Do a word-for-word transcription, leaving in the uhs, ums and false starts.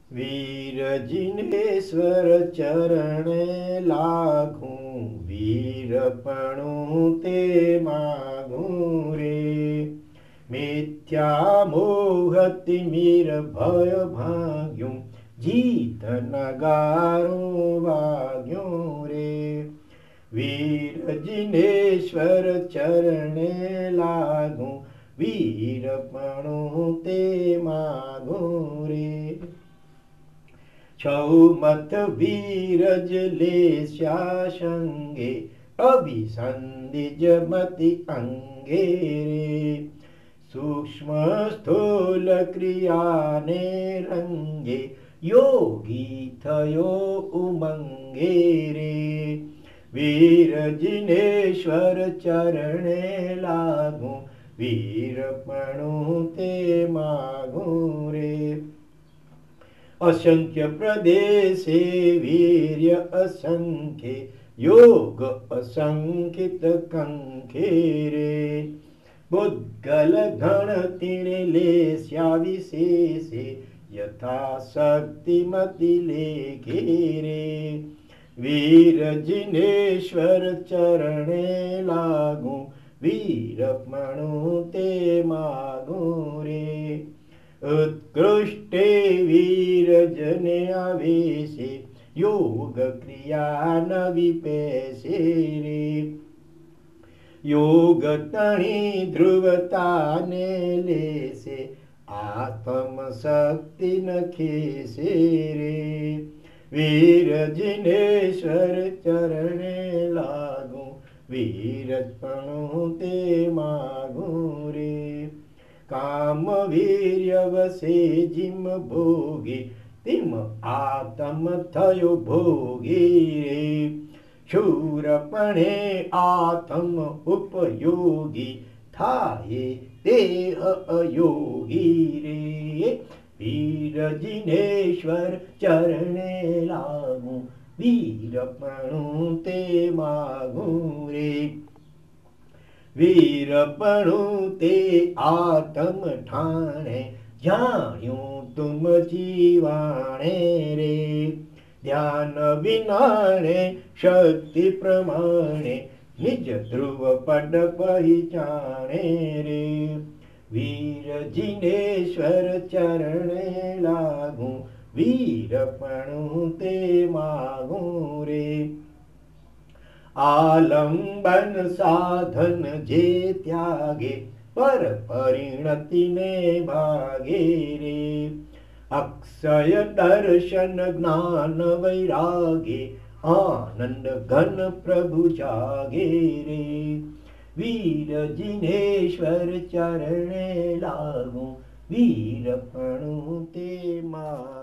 वीर जिनेश्वर चरणे लागूं, वीरपणु ते मागूं रे। मिथ्या मोहति मीर भय भाग्यूं, जीत नगारूं वाग्यूं रे। वीर जिनेश्वर चरणे लागूं, वीरपणु ते मागूं रे। छौमत वीरज लेस्या संगे, अभिसंधिज मति अंगे रे। सूक्ष्म स्थूल क्रिया ने रंगे, योगी थयो उमंगे रे। वीर जिनेश्वर चरणे लागूं, वीरपणु ते मागूं रे। असंख्य प्रदेशे वीर्य असंख्य, योग असंख्यित कंखे रे। बुद्गल गण तिणे लेस्या विशेषे, यथा शक्ति मति लेखे रे। वीर जिनेश्वर चरणे लागूं, वीरपणु ते मागूं रे। उत्कृष्टे वीर जने आवेशे, योग क्रिया न विपेशे रे। योग तणी ध्रुवता ने लेसे, आत्म शक्ति न खेसे रे। वीर जिनेश्वर चरणे लागूं, वीरपणु ते मागूं रे। काम वीर्य वसे जिम भोगी, तिम आत्म थयो भोगी रे। शूरपणे आत्म उपयोगी, थाये देह अयोगी रे। वीर जिनेश्वर चरणे लागूं, वीरपणु ते मागूं रे। वीरपणु ते आत्म ठाणे, जाण्यूं तुम जीवाणे रे। ध्यान विनाणे शक्ति प्रमाणे, निज ध्रुव पद पहिचाणे रे। वीर जिनेश्वर चरणे लागूं, वीरपणु ते मागूं रे। आलंबन साधन जे त्यागे, पर परिणति ने भागे रे। अक्षय दर्शन ज्ञान वैरागे, आनंद घन प्रभु जागे रे। वीर जिनेश्वर चरणे लागूं, वीरपणु ते मा